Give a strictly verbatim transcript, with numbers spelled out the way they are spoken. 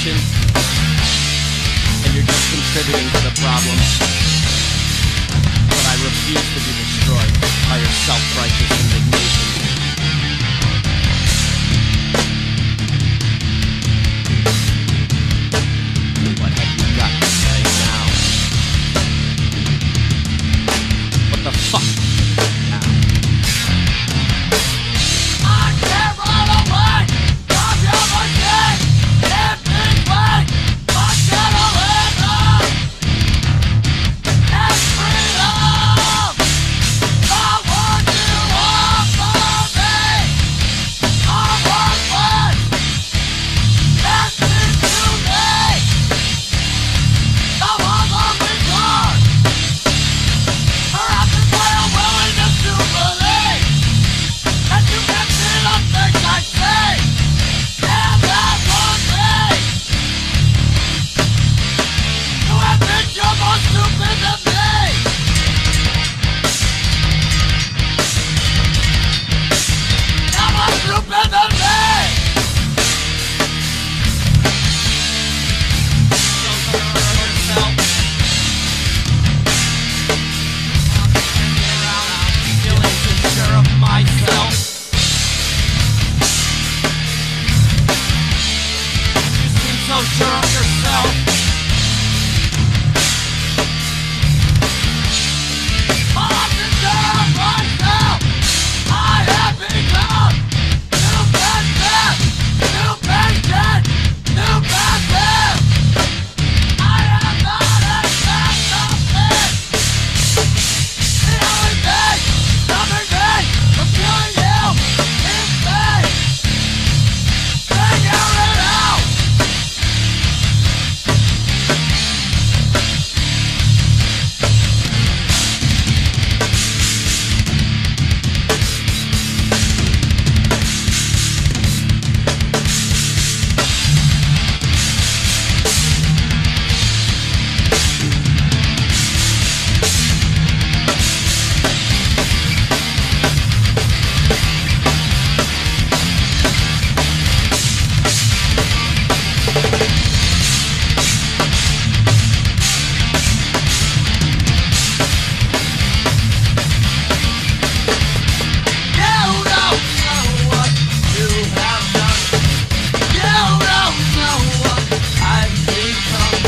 solution, and you're just contributing to the problem. But I refuse to be destroyed by your self-righteous indignation. What have you got to say now? What the fuck now? I can't run away from your mistake. If this way, I cannot live up. And freedom, I want you all for me. I'm worthless. Listen to me. The walls are retard. Perhaps it's why I'm willingness to believe that you can see the things I say. And that was me. You admit you're more stupid than me. You're more stupid than me. Myself. You seem so sure of yourself. I'm sure of myself. I have become too passive, too patient, too passive. I am not accept of this. The only thing stopping me from killing you is me. Figure it out. You don't know what you have done. You don't know what I've become.